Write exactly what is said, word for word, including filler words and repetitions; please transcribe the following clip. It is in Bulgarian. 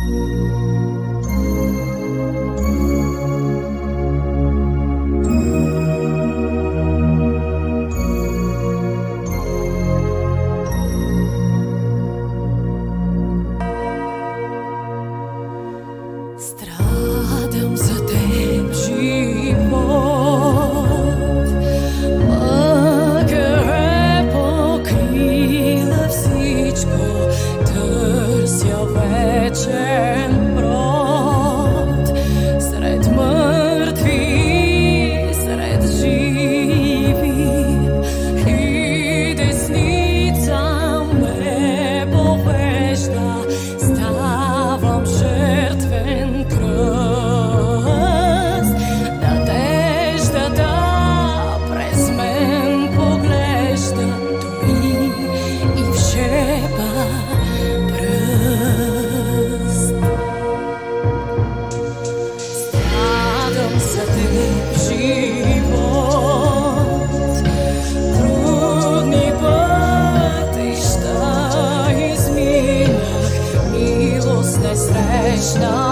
Страдам за теб, живот, макар е покрила всичко, търся вечен брод, сред мъртви, сред живи, и десница ме повежда, ставам жертвен кръст. Надеждата през мен поглежда, дори и в шепа пръст. Страдам за теб, живот, трудни пътища изминах, милост не срещнах.